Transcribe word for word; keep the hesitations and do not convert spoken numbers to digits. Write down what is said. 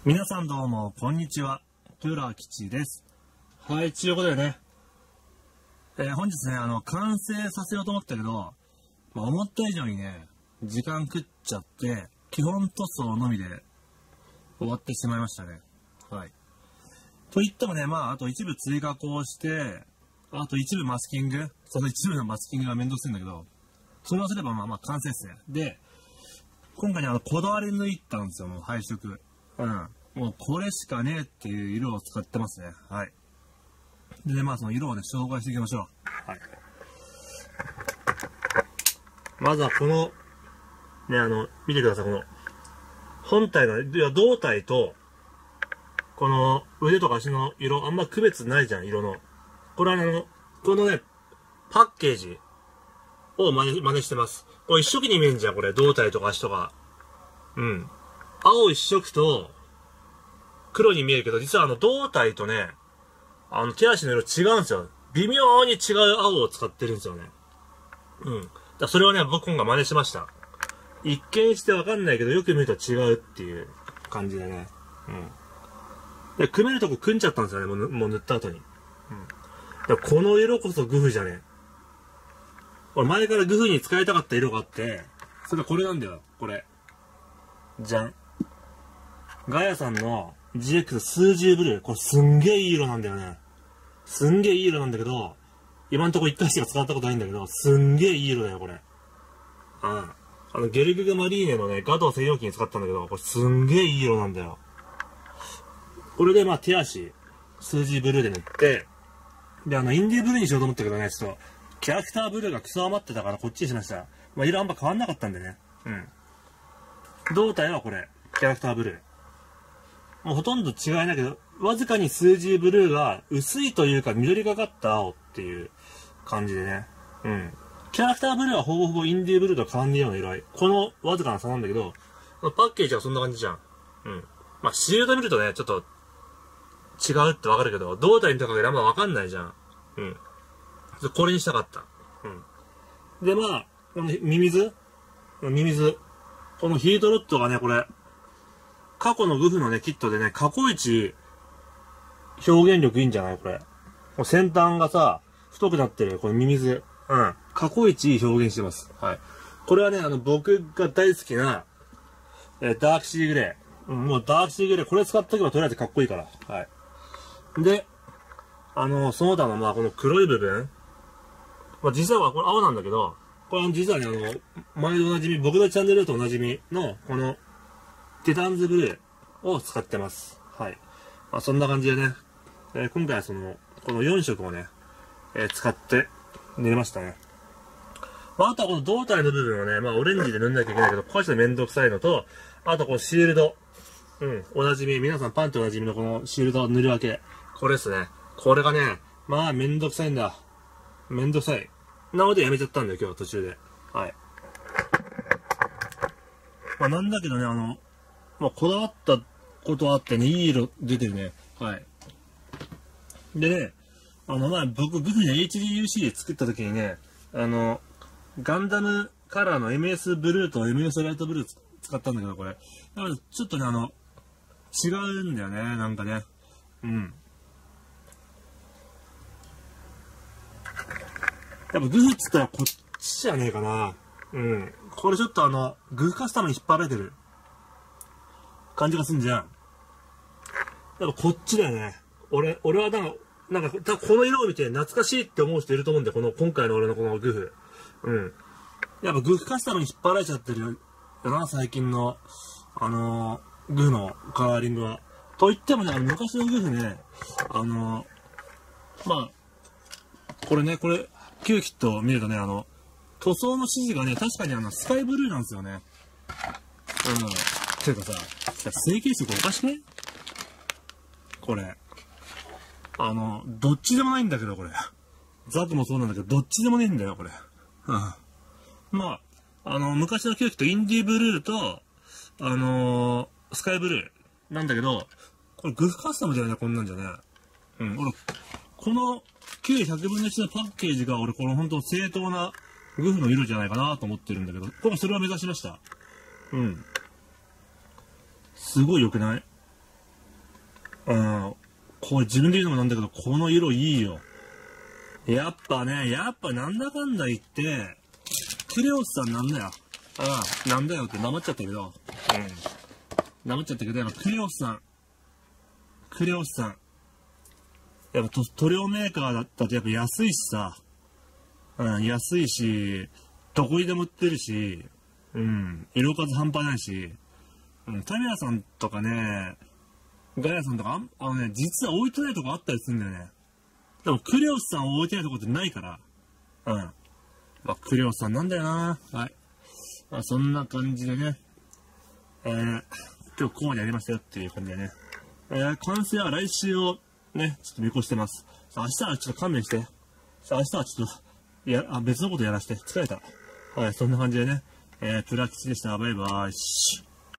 皆さんどうも、こんにちは。クーラー吉です。はい、ということでね、えー、本日ね、あの、完成させようと思ったけど、まあ、思った以上にね、時間食っちゃって、基本塗装のみで終わってしまいましたね。はい。と言ってもね、まあ、あと一部追加工して、あと一部マスキング、その一部のマスキングがめんどくさいんだけど、それをすればまあまあ完成ですね。で、今回ね、あの、こだわり抜いたんですよ、もう配色。うん。もうこれしかねえっていう色を使ってますね。はい。でね、まあその色をね、紹介していきましょう。はい。まずはこの、ね、あの、見てください、この、本体の、いや胴体と、この腕とか足の色、あんま区別ないじゃん、色の。これはあの、このね、パッケージを真似、真似してます。これ一色に見えんじゃん、これ。胴体とか足とか。うん。青一色と、黒に見えるけど、実はあの胴体とね、あの手足の色違うんですよ。微妙に違う青を使ってるんですよね。うん。だそれをね、僕今回真似しました。一見してわかんないけど、よく見ると違うっていう感じでね。うん。で、組めるとこ組んじゃったんですよね、もう、もう塗った後に。うん。でこの色こそグフじゃねえ。俺前からグフに使いたかった色があって、それはこれなんだよ、これ。じゃん。ガヤさんの ジーエックス 数十ブルー。これすんげえいい色なんだよね。すんげえいい色なんだけど、今んとこ一回しか使ったことないんだけど、すんげえいい色だよ、これ。うん。あの、ゲルググマリーネのね、ガトー専用機に使ったんだけど、これすんげえいい色なんだよ。これでまあ手足、数字ブルーで塗って、で、あの、インディーブルーにしようと思ったけどね、ちょっと、キャラクターブルーがクソ余ってたからこっちにしました。まあ、色あんま変わんなかったんでね。うん。胴体はこれ、キャラクターブルー。もうほとんど違いないけど、わずかに数字ブルーが薄いというか緑がかった青っていう感じでね。うん。キャラクターブルーはほぼほぼインディーブルーと変わんねえような色合い。このわずかな差なんだけど、パッケージはそんな感じじゃん。うん。まあ、シールド見るとね、ちょっと違うってわかるけど、胴体見た限りあんまわかんないじゃん。うん。これにしたかった。うん。で、まあ、このミミズミミズ。このヒートロッドがね、これ、過去のグフのね、キットでね、過去一表現力いいんじゃないこれ。もう先端がさ、太くなってる、このミミズ。うん。過去一表現してます。はい。これはね、あの、僕が大好きな、えー、ダークシーグレー。うん、もうダークシーグレー、これ使っとけばとりあえずかっこいいから。はい。で、あの、その他の、まあ、この黒い部分。まあ、実際はこれ青なんだけど、これ実はね、あの、前でおなじみ、僕のチャンネルとおなじみの、この、ティタンズブルーを使ってます。はい。まあ、そんな感じでね、えー、今回はその、このよん色をね、えー、使って塗りましたね。まあ、あとはこの胴体の部分をね、まあ、オレンジで塗んなきゃいけないけど、こうしてめんどくさいのと、あとこうシールド。うん、おなじみ、皆さんパンっておなじみのこのシールドを塗るわけ。これですね。これがね、まあ、めんどくさいんだ。めんどくさい。なのでやめちゃったんだよ、今日途中で。はい。まあ、なんだけどね、あの、まあ、こだわったことあってね、いい色出てるね。はい。でね、あの、まあ、僕、グフで エイチディーユーシー で作った時にね、あの、ガンダムカラーの エムエス ブルーと エムエス ライトブルー使ったんだけど、これ。だからちょっとね、あの、違うんだよね、なんかね。うん。やっぱグフっつったらこっちじゃねえかな。うん。これちょっとあの、グフカスタムに引っ張られてる感じがすんじゃん。やっぱこっちだよね。俺、俺はなんか、なんか、この色を見て懐かしいって思う人いると思うんだよ。この、今回の俺のこのグフ。うん。やっぱグフカスタムに引っ張られちゃってるよな、最近の、あのー、グフのカラーリングは。と言ってもね、あの昔のグフね、あのー、まあ、これね、これ、旧キットを見るとね、あの、塗装の指示がね、確かにあの、スカイブルーなんですよね。うん。ていうかさ、成形色おかしくねこれ。あの、どっちでもないんだけど、これ。ザクもそうなんだけど、どっちでもねえんだよ、これ。うん。まあ、あの、昔の旧キット、インディーブルーと、あのー、スカイブルーなんだけど、これグフカスタムだよね、こんなんじゃね。うん。俺、この、きゅうひゃくぶんのいちのパッケージが俺この本当正当なグフの色じゃないかなと思ってるんだけど、今回それを目指しました。うん。すごい良くない？ うん。これ自分で言うのもなんだけど、この色いいよ。やっぱね、やっぱなんだかんだ言って、クレオスさんなんだよ。ああ、なんだよってなまっちゃったけど。うん。なまっちゃったけど、やっぱクレオスさん。クレオスさん。やっぱ塗料メーカーだったとやっぱ安いしさ。うん、安いし、どこにでも売ってるし、うん、色数半端ないし、うん、タミヤさんとかね、ガヤさんとか、あ, あのね、実は置いてないとこあったりするんだよね。でもクレオスさんを置いてないとこってないから、うん。まあ、クレオスさんなんだよな。はい。まあ、そんな感じでね、えー、今日ここまでやりましたよっていう感じでね。えー、完成は来週をね、ちょっと見越してます。明日はちょっと勘弁して。明日はちょっと、いや、あ別のことやらして。疲れた。はい、そんな感じでね。えー、プラ吉でした。バイバーイ。